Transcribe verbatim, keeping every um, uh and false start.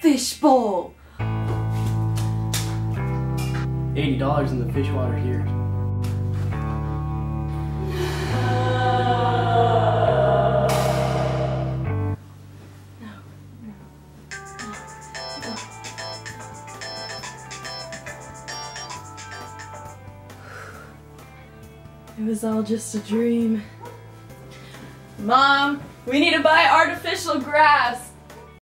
fishbowl. eighty dollars in the fish water here. It was all just a dream. Mom, we need to buy artificial grass.